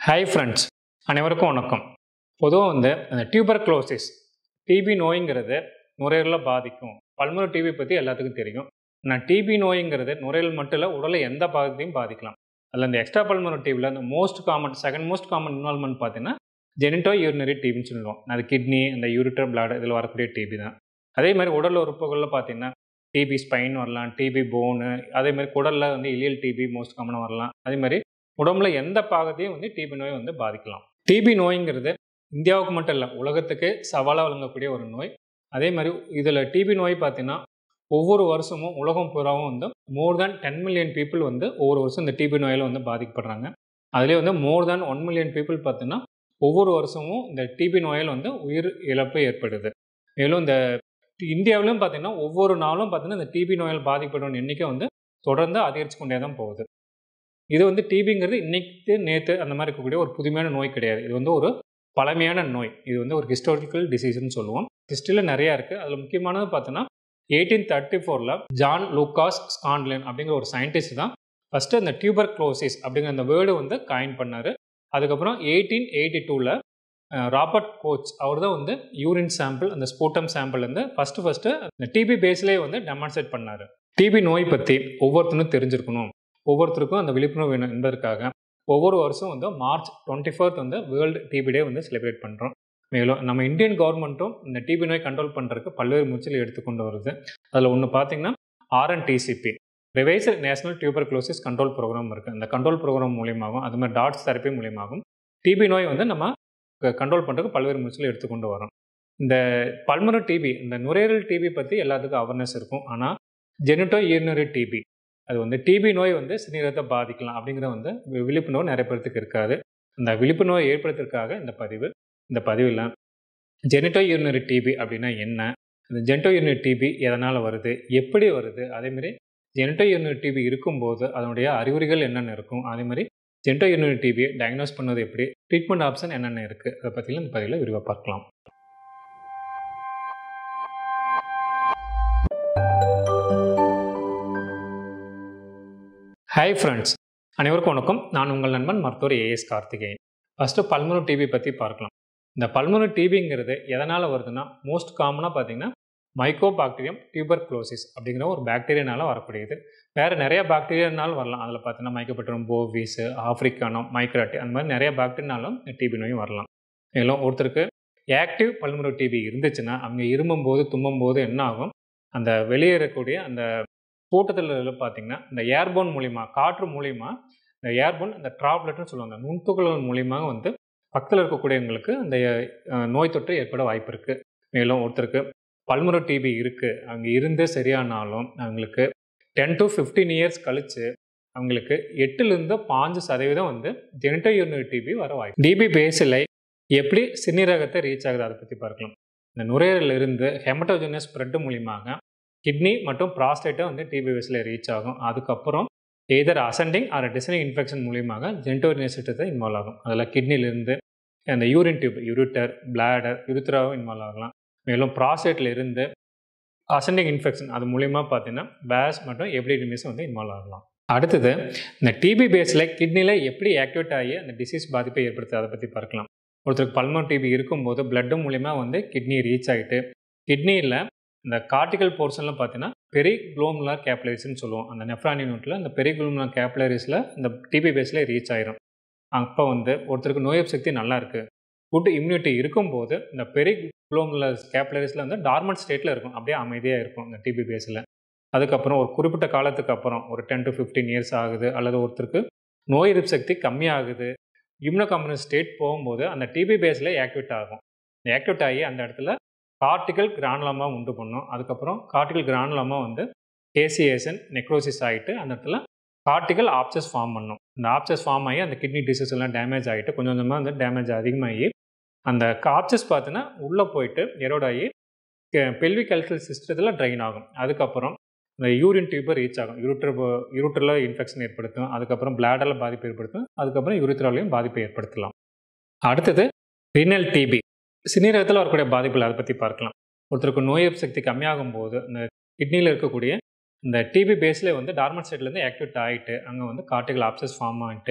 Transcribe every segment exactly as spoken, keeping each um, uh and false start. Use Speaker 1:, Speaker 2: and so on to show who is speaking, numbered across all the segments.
Speaker 1: Hi friends, அனைவருக்கும் வணக்கம். பொதுவாக வந்து அந்த டியூபர்குலோசிஸ் டிபி நோய்ங்கிறது நுரையீரலை பாதிக்கும். பல்மனரி டிபி பற்றி எல்லாத்துக்கும் தெரியும். ஆனால் டிபி நோய்ங்கிறது நுரையீரல் மட்டும் இல்லை, உடலை எந்த பாகத்தையும் பாதிக்கலாம். அதில் இந்த எக்ஸ்ட்ரா பல்மனரி டிபியில் அந்த most common second most common involvement பார்த்தீங்கன்னா ஜெனிட்டோயூரினரி டிபின்னு சொல்லுவோம். அது கிட்னி, அந்த யூரிட்டர், பிளாடர் இதில் வரக்கூடிய டிபி தான். அதே மாதிரி உடல் உறுப்புகளில் பார்த்தீங்கன்னா டிபி ஸ்பைன் வரலாம், டிபி போனு, அதே மாதிரி குடலில் வந்து இலியல் டிபி மோஸ்ட் காமனாக வரலாம். அதே மாதிரி உடம்புல எந்த பாகத்தையும் வந்து டிபி நோய் வந்து பாதிக்கலாம். டிபி நோய்ங்கிறது இந்தியாவுக்கு மட்டும் இல்லை, உலகத்துக்கு சவாலாக வழங்கக்கூடிய ஒரு நோய். அதே மாதிரி இதில் டிபி நோய் பார்த்தீங்கன்னா ஒவ்வொரு வருஷமும் உலகம் பூராவும் வந்து more than ten million people வந்து ஒவ்வொரு வருஷம் இந்த டிபி நோயில் வந்து பாதிக்கப்படுறாங்க. அதிலே வந்து more than one million people பார்த்தீங்கன்னா ஒவ்வொரு வருஷமும் இந்த டிபி நோயில் வந்து உயிர் இழப்பு ஏற்படுது. மேலும் இந்த இந்தியாவிலும் பார்த்தீங்கன்னா ஒவ்வொரு நாளும் பார்த்தீங்கன்னா இந்த டிபி நோயால் பாதிக்கப்படும் எண்ணிக்கை வந்து தொடர்ந்து அதிகரித்து கொண்டே தான் போகுது. இது வந்து டிபிங்கிறது இன்னைக்கு நேற்று அந்த மாதிரி இருக்கக்கூடிய ஒரு புதுமையான நோய் கிடையாது. இது வந்து ஒரு பழமையான நோய். இது வந்து ஒரு ஹிஸ்டாரிக்கல் டிசீஸ்ன்னு சொல்லுவோம். ஹிஸ்ட்ரியில் நிறையா இருக்குது. அதில் முக்கியமானது பார்த்தோன்னா எயிட்டீன் தேர்ட்டி ஃபோரில் ஜான் லூகாஸ் ஸ்கான்லின் அப்படிங்கிற ஒரு சயின்டிஸ்ட் தான் ஃபஸ்ட்டு அந்த டியூபர்குலோசிஸ் அப்படிங்கிற அந்த வேர்டு வந்து காயின் பண்ணார். அதுக்கப்புறம் எயிட்டீன் எயிட்டி டூவில் ராபர்ட் கோச் அவர் தான் வந்து யூரின் சாம்பிள், அந்த ஸ்பூட்டம் சாம்பிள்லேருந்து ஃபஸ்ட்டு ஃபஸ்ட்டு அந்த டிபி பேஸ்லேயே வந்து டெமான்ஸ்ட்ரேட் பண்ணார். டிபி நோய் பற்றி ஒவ்வொருத்தரும் தெரிஞ்சிருக்கணும், ஒவ்வொருத்தருக்கும் அந்த விழிப்புணர்வு வேணும் என்பதற்காக ஒவ்வொரு வருஷம் வந்து மார்ச் டுவெண்ட்டி ஃபோர்த் வந்து வேர்ல்டு டிபி டே வந்து செலிப்ரேட் பண்ணுறோம். மேலும் நம்ம இந்தியன் கவர்மெண்ட்டும் இந்த டிபி நோய் கண்ட்ரோல் பண்ணுறதுக்கு பல்வேறு முயற்சிகள் எடுத்துக்கொண்டு வருது. அதில் ஒன்று பார்த்தீங்கன்னா RNTCP revised national tuberculosis control programme இருக்குது. அந்த கண்ட்ரோல் ப்ரோக்ராம் மூலியமாகவும் அது மாதிரி டாட்ஸ் தெரப்பி மூலியமாகவும் டிபி நோய் வந்து நம்ம கண்ட்ரோல் பண்ணுறதுக்கு பல்வேறு முயற்சிகள் எடுத்துக்கொண்டு வரோம். இந்த பல்மனரி டிபி, இந்த நுரையீரல் டிபி பற்றி எல்லாத்துக்கும் அவேர்னஸ் இருக்கும். ஆனால் ஜெனிட்டோயூரினரி டிபி அது வந்து டிபி நோய் வந்து சிறுநீரகத்தை பாதிக்கலாம் அப்படிங்கிற வந்து விழிப்புணர்வு நிறைய பேருக்கு இருக்காது. அந்த விழிப்புணர்வை ஏற்படுத்துறதுக்காக இந்த பதிவு இந்த பதிவில் ஜெனிட்டோயூரினரி டிபி அப்படின்னா என்ன, இந்த ஜெனிட்டோயூரினரி டிபி எதனால் வருது, எப்படி வருது, அதேமாதிரி ஜெனிட்டோயூரினரி டிபி இருக்கும்போது அதனுடைய அறிகுறிகள் என்னென்ன இருக்கும், அதேமாதிரி ஜெனிட்டோயூரினரி டிபியை டயக்னோஸ் பண்ணது எப்படி, ட்ரீட்மெண்ட் ஆப்ஷன் என்னென்ன இருக்குது, அதை பற்றிலாம் இந்த பதிவில் விரிவாக பார்க்கலாம். ஹாய் ஃப்ரெண்ட்ஸ், அனைவருக்கும் வணக்கம். நான் உங்கள் நண்பன் மருத்துவர் A Karthikeyan. First pulmonary TB பற்றி பார்க்கலாம். இந்த பல்மனரி டிபிங்கிறது எதனால் வருதுன்னா மோஸ்ட் காமனாக பார்த்தீங்கன்னா மைக்கோபாக்டீரியம் டியூபர்குலோசிஸ் அப்படிங்கிற ஒரு பாக்டீரியானால வரக்கூடியது. வேறு நிறைய பாக்டீரியானாலும் வரலாம். அதில் பார்த்தீங்கன்னா மைக்கோபாக்டீரியம் போவிஸ், ஆஃப்ரிக்கானம், மைக்ராட்டி அந்த மாதிரி நிறைய பாக்டீரியானாலும் டிபி நோயும் வரலாம். மேலும் ஒருத்தருக்கு ஆக்டிவ் பல்மனரி டிபி இருந்துச்சுன்னா அவங்க இருமும்போது தும்மும்போது என்ன ஆகும், அந்த வெளியேறக்கூடிய அந்த கூட்டத்தில் பார்த்தீங்கன்னா இந்த ஏர்போன் மூலிமா, காற்று மூலிமா இந்த ஏர்போன் அந்த ட்ராப்லெட்னு சொல்லுவாங்க, நுண்துகள்கள் மூலியமாக வந்து பக்கத்தில் இருக்கக்கூடியவங்களுக்கு அந்த நோய் தொற்று ஏற்பட வாய்ப்பு இருக்குது. மேலும் ஒருத்தருக்கு பல்மனரி டிபி இருக்குது, அவங்க இருந்து சரியானாலும் அவங்களுக்கு டென் டு ஃபிஃப்டீன் இயர்ஸ் கழித்து அவங்களுக்கு எட்டுலேருந்து பாஞ்சு சதவீதம் வந்து ஜெனிட்டோயூரினரி டிபி வர வாய்ப்பு. டிபி பேஸில் எப்படி சிறுநீரகத்தை ரீச் ஆகுது அதை பற்றி பார்க்கலாம். இந்த நுரையீரலிருந்து ஹெமட்டோஜெனஸ் ஸ்ப்ரெட் மூலியமாக கிட்னி மற்றும் ப்ராஸ்டேட்டை வந்து டிபி பேஸில் ரீச் ஆகும். அதுக்கப்புறம் either ascending or descending infection மூலியமாக ஜெனிட்டோயூரினரி சிஸ்டத்தை இன்வால்வ் ஆகும். அதில் கிட்னிலிருந்து அந்த யூரின் டியூப், யூரிட்டர், பிளாடர், யூரித்ராவும் இன்வால்வ் ஆகலாம். மேலும் ப்ராஸ்டேட்டில் இருந்து அசெண்டிங் இன்ஃபெக்ஷன் அது மூலியமாக பார்த்தீங்கன்னா பேஸ் மற்றும் எபிடிடிமிஸ் வந்து இன்வால்வ் ஆகலாம். அடுத்தது இந்த டிபி பேஸில் கிட்னியில் எப்படி ஆக்டிவேட் ஆகி அந்த டிசீஸ் பாதிப்பை ஏற்படுத்துது அதை பற்றி பார்க்கலாம். ஒருத்தருக்கு பல்மனரி டிபி இருக்கும்போது பிளட்டு மூலிமா வந்து கிட்னி ரீச் ஆகிட்டு கிட்னியில் இந்த கார்டிகல் போர்ஷனில் பார்த்தீங்கன்னா பெரிகுளோமுலர் கேப்லரிஸ்ன்னு சொல்லுவோம். அந்த நெஃப்ரான் யூனிட்டில் அந்த பெரிகுளோமுலர் கேப்லரிஸில் இந்த டிபி பேஸில் ரீச் ஆயிரும். அப்போ வந்து ஒருத்தருக்கு நோய் எதிர்ப்பு சக்தி நல்லா இருக்குது, குட் இம்யூனிட்டி இருக்கும்போது இந்த பெரிகுளோமுலர் கேப்லரிஸில் வந்து டார்மன்ட் ஸ்டேட்டில் இருக்கும், அப்படியே அமைதியாக இருக்கும் இந்த டிபி பேஸில். அதுக்கப்புறம் ஒரு குறிப்பிட்ட காலத்துக்கு அப்புறம் ஒரு டென் டு ஃபிஃப்டீன் இயர்ஸ் ஆகுது, அல்லது ஒருத்தருக்கு நோய் எதிர்ப்பு சக்தி கம்மியாகுது, இம்யூனோகாம்ப்ரமைஸ் ஸ்டேட் போகும்போது அந்த டிபி பேஸில் ஆக்டிவேட் ஆகும். ஆக்டிவேட் ஆகி அந்த இடத்துல கார்டிகல் கிரானுலமா உண்டு பண்ணும். அதுக்கப்புறம் கார்டிகல் கிரானுலமா வந்து கேசியேஷன் நெக்ரோசிஸ் ஆகிட்டு அந்த இடத்துல கார்டிகல் ஆப்சஸ் ஃபார்ம் பண்ணும். இந்த ஆப்சஸ் ஃபார்ம் ஆகி அந்த கிட்னி டிசீஸ் எல்லாம் டேமேஜ் ஆகிட்டு கொஞ்சம் கொஞ்சமாக வந்து டேமேஜ் அதிகமாகி அந்த ஆப்சஸ் பார்த்தீங்கன்னா உள்ளே போயிட்டு எரோட் ஆகி பெல்விக் கல்ச்சரல் சிஸ்டத்தில் ட்ரைன் ஆகும். அதுக்கப்புறம் இந்த யூரின் டியூப்பை ரீச் ஆகும், யூரிட்டர் யூரிட்டரில் இன்ஃபெக்ஷன் ஏற்படுத்தும், அதுக்கப்புறம் பிளாடரில் பாதிப்பு ஏற்படுத்தும், அதுக்கப்புறம் யூரித்ராலையும் பாதிப்பை ஏற்படுத்தலாம். அடுத்தது ரீனல் டிபி, சிறுநீரகத்தில் வரக்கூடிய பாதிப்புகள் அதை பற்றி பார்க்கலாம். ஒருத்தருக்கு நோய் எதிர்ப்பு சக்தி கம்மியாகும் போது இந்த கிட்னியில் இருக்கக்கூடிய இந்த டிபி பேஸில் வந்து டார்மன்ட் ஸ்டேட்லேருந்து ஆக்டிவேட் ஆகிட்டு அங்கே வந்து கார்டிகல் ஆப்சஸ் ஃபார்ம் ஆகிட்டு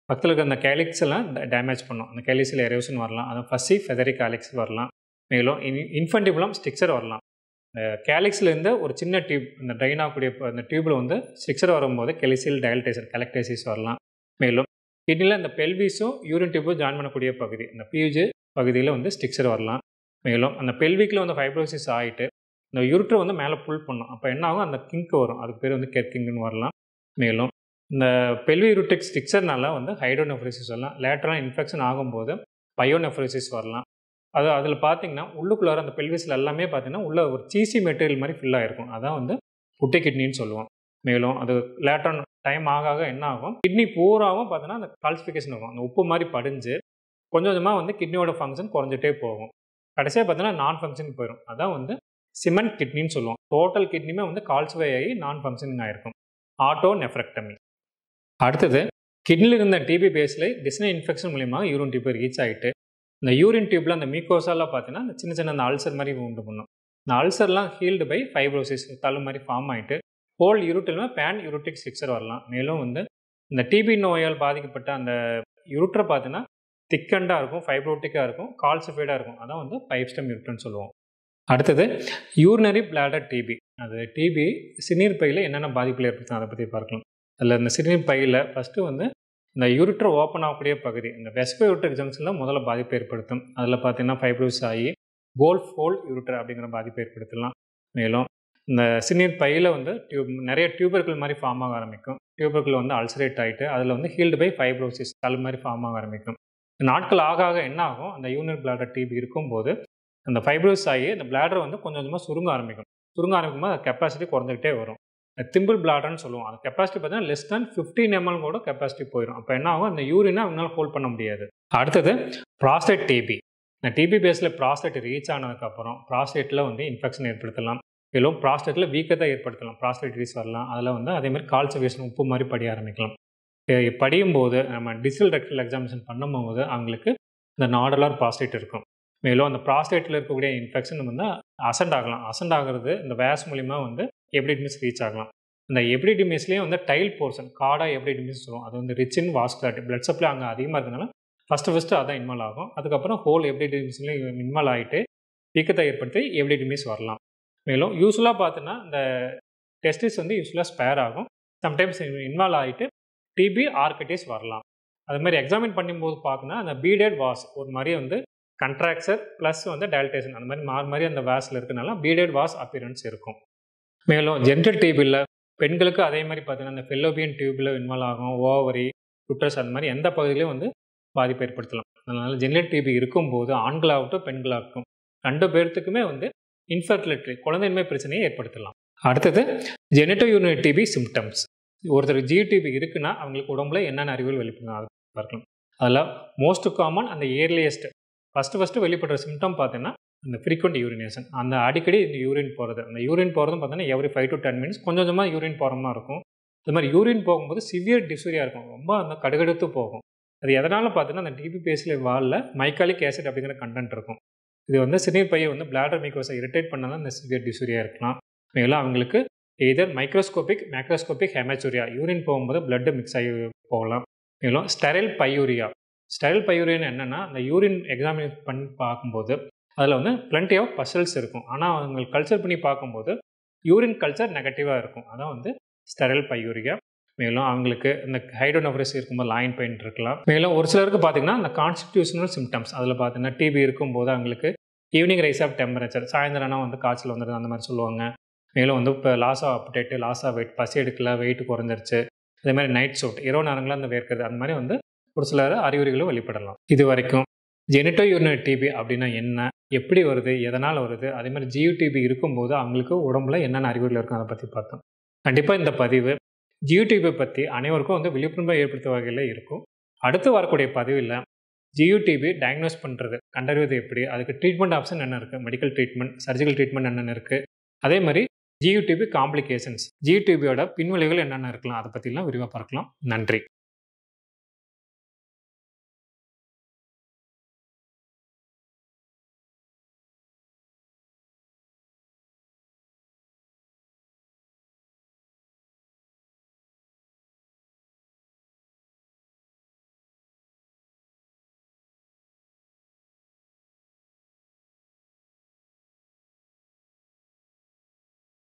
Speaker 1: பக்கத்தில் இருக்க அந்த கேலிக்ஸ் எல்லாம் டேமேஜ் பண்ணும். அந்த கேலிக்ஸில் எரோஷன் வரலாம். அது ஃபஸ்ஸி ஃபெதரிக் கேலிக்ஸ் வரலாம். மேலும் இன்ஃபன்டிபுலம் ஸ்ட்ரிக்சர் வரலாம். இந்த கேலிக்ஸ்லேருந்து ஒரு சின்ன டியூப் அந்த ட்ரைன் ஆகக்கூடிய அந்த டியூப்பில் வந்து ஸ்ட்ரிக்சர் வரும்போது கெலிசியல் டயல்டேஷன் கலெக்டேசிஸ் வரலாம். மேலும் கிட்னியில் இந்த பெல்விஸும் யூரின் டியூப்பும் ஜாயின் பண்ணக்கூடிய பகுதி அந்த பியூஜ் பகுதியில் வந்து ஸ்ட்ரிக்சர் வரலாம். மேலும் அந்த பெல்விக்கில் வந்து ஃபைப்ரோசிஸ் ஆகிட்டு இந்த யூரிட்டர் வந்து மேலே புல் பண்ணும். அப்போ என்ன ஆகும், அந்த கிங்க் வரும். அதுக்கு பேர் வந்து கெர்க்கிங்னு வரலாம். மேலும் இந்த பெல்வி யூரிட்டிக் ஸ்ட்ரிக்சர்னால வந்து ஹைட்ரோனெஃப்ரோசிஸ் வரலாம். லேட்டராக இன்ஃபெக்ஷன் ஆகும்போது பயோனெஃப்ரோசிஸ் வரலாம். அது அதில் பார்த்தீங்கன்னா உள்ளுக்குள்ளார அந்த பெல்விஸில் எல்லாமே பார்த்தீங்கன்னா உள்ள ஒரு சீசி மெட்டீரியல் மாதிரி ஃபில் ஆகிருக்கும். அதான் வந்து குட்டை கிட்னின்னு சொல்லுவோம். மேலும் அது லேட்டரான டைம் ஆக ஆக என்ன ஆகும், கிட்னி பூராவும் பார்த்தீங்கன்னா அந்த கால்சிஃபிகேஷன் ஆகும். அந்த உப்பு மாதிரி படிஞ்சு கொஞ்சம் கொஞ்சமாக வந்து கிட்னியோட ஃபங்க்ஷன் குறைஞ்சிட்டே போகும். கடைசியாக பார்த்தீங்கன்னா நான் ஃபங்க்ஷனுக்கு போயிடும். அதான் வந்து சிமெண்ட் கிட்னின்னு சொல்லுவோம். டோட்டல் கிட்னியுமே வந்து கால்சிஃபை ஆகி நான் ஃபங்க்ஷனிங் ஆகிருக்கும். Auto nephrectomy. அடுத்தது கிட்னியில் இருந்த டிபி பேஸில் டிஸ்னி இன்ஃபெக்ஷன் மூலியமாக யூரின் டியூப் ரீச் ஆகிட்டு இந்த யூரின் டியூப்பில் அந்த மீக்கோசாலாம் பார்த்தீங்கன்னா அந்த சின்ன சின்ன அந்த அல்சர் மாதிரி உண்டு பண்ணும். இந்த அல்சர்லாம் ஹீல்டு பை ஃபைப்ரோசிஸ் தள்ளு மாதிரி ஃபார்ம் ஆகிட்டு ஹோல் யூரிட்டிலுமே பேன் யூரிட்டிக் ஸ்ட்ரிக்சர் வரலாம். மேலும் வந்து இந்த டிபி நோயால் பாதிக்கப்பட்ட அந்த யூரிட்டரை பார்த்தீங்கன்னா திக்கண்டாக இருக்கும், ஃபைப்ரோட்டிக்காக இருக்கும், கால்சிஃபைடாக இருக்கும். அதான் வந்து பைப் ஸ்டெம் யூரிட்டர்னு சொல்லுவோம். அடுத்தது யூரினரி பிளாடர் டிபி. அது டிபி சிறுநீர் பையில் என்னென்ன பாதிப்புகள் ஏற்படுத்தும் அதை பற்றி பார்க்கலாம். அதில் இந்த சிறுநீர் பையில் ஃபஸ்ட்டு வந்து இந்த யூரிட்டர் ஓப்பன் ஆகக்கூடிய பகுதி இந்த வெஸ்கோ யூரிட்டர் ஜங்ஷனில் முதல்ல பாதிப்பு ஏற்படுத்தும். அதில் பார்த்தீங்கன்னா ஃபைப்ரோசிஸ் ஆகி கோல்ஃப் ஹோல் யூரிட்டர் அப்படிங்கிற பாதிப்பு ஏற்படுத்தலாம். மேலும் இந்த சிறுநீர் பையில் வந்து டியூப் நிறைய டியூபர்கள் மாதிரி ஃபார்ம் ஆக ஆரம்பிக்கும். டியூபர்கள் வந்து அல்சரேட் ஆகிட்டு அதில் வந்து ஹீல்டு பை ஃபைப்ரோசிஸ் தல் மாதிரி ஃபார்ம் ஆக ஆரம்பிக்கும். நாட்கள் ஆக ஆக என்ன ஆகும், அந்த யூரினரி பிளாடர் டிபி இருக்கும்போது அந்த ஃபைப்ரோசிஸ் ஆகி அந்த பிளாடர் வந்து கொஞ்சம் கொஞ்சமாக சுருங்க ஆரம்பிக்கும். சுருங்க ஆரம்பிக்கும் போது கெப்பாசிட்டி குறைஞ்சிக்கிட்டே வரும். திம்பிள் பிளாடர்னு சொல்லுவோம். அந்த கெப்பாசிட்டி பார்த்தீங்கன்னா லெஸ் தேன் ஃபிஃப்டீன் எம்எல் கூட கெப்பாசிட்டி போயிடும். அப்போ என்ன ஆகும், அந்த யூரினை அவங்களால ஹோல்ட் பண்ண முடியாது. அடுத்தது ப்ராஸ்டேட் டிபி. இந்த டிபி பேஸில் ப்ராஸ்டேட் ரீச் ஆனதுக்கப்புறம் ப்ராஸ்டேட்டில் வந்து இன்ஃபெக்ஷன் ஏற்படுத்தலாம். மேலும் ப்ராஸ்டேட்டில் வீக்கத்தை ஏற்படுத்தலாம். ப்ராஸ்டேட்டிஸ் வரலாம். அதில் வந்து அதேமாதிரி கால்சிஃபிகேஷன் உப்பு மாதிரி படிய ஆரம்பிக்கலாம். படியும் போது நம்ம டிஜிட்டல் ரெக்டல் எக்ஸாமினேஷன் பண்ணும்போது அவங்களுக்கு இந்த நாடுலார் ப்ராஸ்டேட் இருக்கும். மேலும் அந்த ப்ராஸ்டேட்டில் இருக்கக்கூடிய இன்ஃபெக்ஷன் வந்து அசண்ட் ஆகலாம். அசண்ட் ஆகிறது இந்த வேஸ் மூலிமா வந்து எப்டிடிமிஸ் ரீச் ஆகலாம். இந்த எப்டிடிமிஸ்லேயே வந்து டைல் போர்ஷன் காடா எப்டிடிமிஸ் சொல்லுவோம். அது வந்து rich in vascularity blood supply அங்கே அதிகமாக இருக்கிறதுனால ஃபஸ்ட்டு ஃபஸ்ட்டு அதான் இன்வால்வ் ஆகும். அதுக்கப்புறம் ஹோல் எப்டிடிமிஸ்லேயும் இன்வால்வ் ஆகிட்டு வீக்கத்தை ஏற்படுத்தி எப்டிடிமிஸ் வரலாம். மேலும் யூஸ்வலாக பார்த்தோன்னா இந்த டெஸ்டிஸ் வந்து யூஸ்வலாக ஸ்பேர் ஆகும். சம்டைம்ஸ் இன்வால்வ் ஆகிட்டு டிபி ஆர்கிட்டிஸ் வரலாம். அது மாதிரி எக்ஸாமின் பண்ணும்போது பார்க்கணுன்னா அந்த பீடட் வாஸ் ஒரு மாதிரி வந்து கண்ட்ராக்சர் ப்ளஸ் வந்து டயல்டேஷன் அந்த மாதிரி மாறி மாதிரி அந்த வாஸில் இருக்கிறனால பீடட் வாஸ் அப்பியரன்ஸ் இருக்கும். மேலும் ஜெனிட்டல் டியூபில் பெண்களுக்கு அதே மாதிரி பார்த்தீங்கன்னா இந்த ஃபெல்லோபியன் டியூபில் இன்வால்வ் ஆகும். ஓவரி யூட்ரஸ் அந்த மாதிரி எந்த பகுதியிலையும் வந்து பாதிப்பு ஏற்படுத்தலாம். அதனால் ஜெனிட்டல் டியூபி இருக்கும்போது ஆண்களாகட்டும் பெண்களாகட்டும் ரெண்டு பேர்த்துக்குமே வந்து இன்ஃபெர்டிலிட்டி குழந்தையின்மை பிரச்சனையை ஏற்படுத்தலாம். அடுத்தது ஜெனிட்டோயூரினரி டிபி சிம்டம்ஸ். ஒருத்தர் ஜிடிபி இருக்குன்னா அவங்களுக்கு உடம்புல என்னென்ன அறிகுறிகள் வெளிப்படும் பார்க்கலாம். அதில் மோஸ்ட் காமன் அந்த இயர்லியஸ்ட் ஃபஸ்ட்டு ஃபஸ்ட்டு வெளிப்படுற சிம்டம் பார்த்தீங்கன்னா அந்த ஃப்ரீக்வெண்ட் யூரினேஷன். அந்த அடிக்கடி இந்த யூரின் போகிறது அந்த யூரின் போகிறதும் பார்த்தீங்கன்னா every five to ten minutes கொஞ்சம் கொஞ்சமாக யூரின் போகிற மாதிரி இருக்கும். இது மாதிரி யூரின் போகும்போது சிவியர் டிசூரியா இருக்கும். ரொம்ப அந்த கடுகடுத்து போகும். அது எதனால் பார்த்தீங்கன்னா அந்த டிபி பேஸில் வாலில் மைக்காலிக் ஆசிட் அப்படிங்கிற கண்டென்ட் இருக்கும். இது வந்து சிறுநீர் பையை வந்து பிளாடர் மியூக்கோஸை இரிட்டேட் பண்ணாலும் இந்த சிவியர் டிசூரியா இருக்கலாம். மேலும் அவங்களுக்கு either microscopic macroscopic haematuria urine போகும்போது பிளட் மிக்ஸ் ஆகி போகலாம். மேலும் ஸ்டெரைல் பையூரியா. ஸ்டெரைல் பையூரியான்னு என்னென்னா அந்த யூரின் எக்ஸாமின் பண்ணி பார்க்கும்போது அதில் வந்து பிளண்டி ஆஃப் பசல்ஸ் இருக்கும். ஆனால் அவங்களுக்கு கல்ச்சர் பண்ணி பார்க்கும்போது யூரின் கல்ச்சர் நெகட்டிவாக இருக்கும். அதான் வந்து ஸ்டெரைல் பையூரியா. மேலும் அவங்களுக்கு இந்த ஹைட்ரோனெஃப்ரோசிஸ் இருக்கும்போது லாயின் பெயின் இருக்கலாம். மேலும் ஒரு சிலருக்கு பார்த்தீங்கன்னா இந்த கான்ஸ்டிடியூஷனல் சிம்டம்ஸ் அதில் பார்த்தீங்கன்னா டிபி இருக்கும்போது அவங்களுக்கு ஈவினிங் ரைஸ் ஆஃப் டெம்பரேச்சர் சாயந்தரம்னா வந்து காய்ச்சல் வந்துடுது அந்த மாதிரி சொல்லுவாங்க. மேலும் வந்து இப்போ loss of appetite loss of weight பசி எடுக்கல வெயிட் குறைஞ்சிருச்சு அதே மாதிரி நைட் ஷூட் இரவு நேரங்களில் அந்த வேர்க்கிறது அந்த மாதிரி வந்து ஒரு சிலர் அறிகுறிகளும் வெளிப்படலாம். இது வரைக்கும் ஜெனிட்டோயூரினரி டிபி அப்படின்னா என்ன, எப்படி வருது, எதனால் வருது, அதே மாதிரி ஜியூடிபி இருக்கும்போது அவங்களுக்கு உடம்புல என்னென்ன அறிகுறிகள் இருக்கும் அதை பற்றி பார்த்தோம். கண்டிப்பாக இந்த பதிவு ஜியூடிபி பற்றி அனைவருக்கும் வந்து விழிப்புணர்வை ஏற்படுத்தும் வகையில் இருக்கும். அடுத்து வரக்கூடிய பதிவில் ஜியூடிபி டயக்னோஸ் பண்ணுறது கண்டறிவது எப்படி, அதுக்கு ட்ரீட்மெண்ட் ஆப்ஷன் என்ன இருக்குது, மெடிக்கல் ட்ரீட்மெண்ட் சர்ஜிக்கல் ட்ரீட்மெண்ட் என்னென்ன இருக்குது, அதே மாதிரி ஜியூடிபி காம்ப்ளிகேஷன்ஸ் ஜியூடிபியோட பின்விளைவுகள் என்னென்ன இருக்கலாம் அதை பற்றிலாம் விரிவாக பார்க்கலாம். நன்றி.